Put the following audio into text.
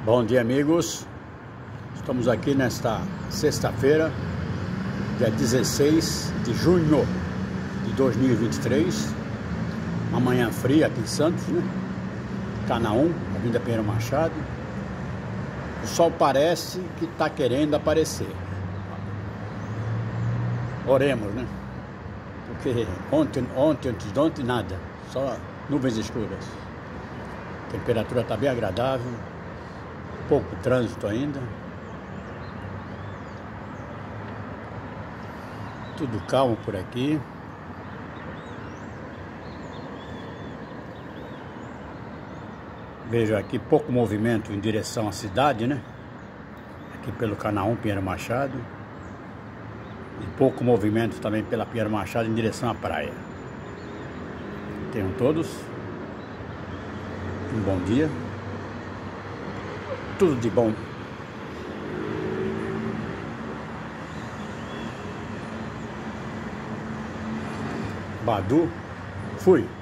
Bom dia, amigos. Estamos aqui nesta sexta-feira, dia 16 de junho de 2023. Uma manhã fria aqui em Santos, né? Canaã, Avenida Pinheiro Machado. O sol parece que está querendo aparecer. Oremos, né? Porque antes de ontem, nada. Só nuvens escuras. A temperatura está bem agradável. Pouco trânsito ainda. Tudo calmo por aqui. Vejo aqui pouco movimento em direção à cidade, né? Aqui pelo Canaã, Pinheiro Machado. E pouco movimento também pela Pinheiro Machado em direção à praia. Tenham todos um bom dia. Tudo de bom. Badu, fui.